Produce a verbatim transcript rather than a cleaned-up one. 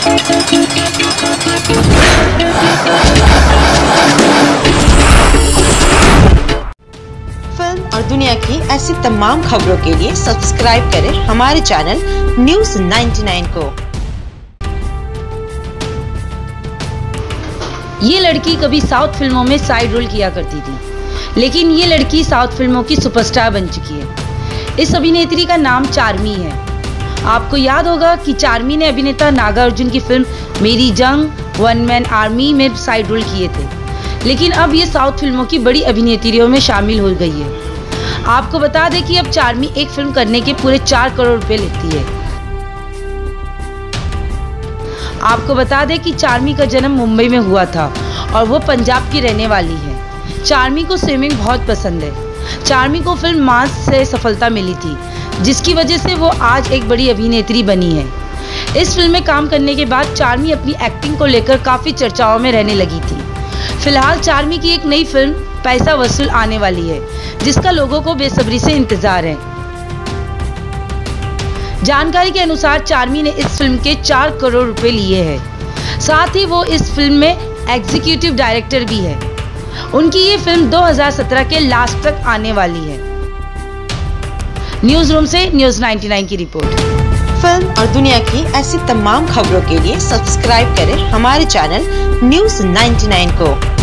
Film और दुनिया की ऐसी तमाम खबरों के लिए सब्सक्राइब करें हमारे चैनल न्यूज़ नाइंटी नाइन को। ये लड़की कभी साउथ फिल्मों में साइड रोल किया करती थी, लेकिन ये लड़की साउथ फिल्मों की सुपरस्टार बन चुकी है। इस अभिनेत्री का नाम चार्मी है। आपको याद होगा कि चार्मी ने अभिनेता नागा अर्जुन की film Meri Jung one man army में साइड रोल किए थे, लेकिन अब ये साउथ फिल्मों की बड़ी अभिनेत्रियों में शामिल हो गई है। आपको बता दें कि अब चार्मी एक फिल्म करने के पूरे चार करोड़ रुपए लेती है। आपको बता दें कि चार्मी का जन्म मुंबई में हुआ था और वो पंजाब की रहने वाली है। चार्मी को स्विमिंग बहुत पसंद है। चार्मी को फिल्म मास से सफलता मिली थी, जिसकी वजह से वो आज एक बड़ी अभिनेत्री बनी है। इस फिल्म में काम करने के बाद चार्मी अपनी एक्टिंग को लेकर काफ़ी चर्चाओं में रहने लगी थी। फिलहाल चार्मी की एक नई फिल्म पैसा वसूल आने वाली है, जिसका लोगों को बेसब्री से इंतजार है। जानकारी के अनुसार चार्मी ने इस फिल्म के चार करोड़ रुपए लिए हैं। साथ ही वो इस फिल्म में एग्जीक्यूटिव डायरेक्टर भी है। उनकी ये फिल्म दो हज़ार सत्रह के लास्ट तक आने वाली है। न्यूज़ रूम से न्यूज़ नाइंटी नाइन की रिपोर्ट। फिल्म और दुनिया की ऐसी तमाम खबरों के लिए सब्सक्राइब करें हमारे चैनल न्यूज़ नाइंटी नाइन को।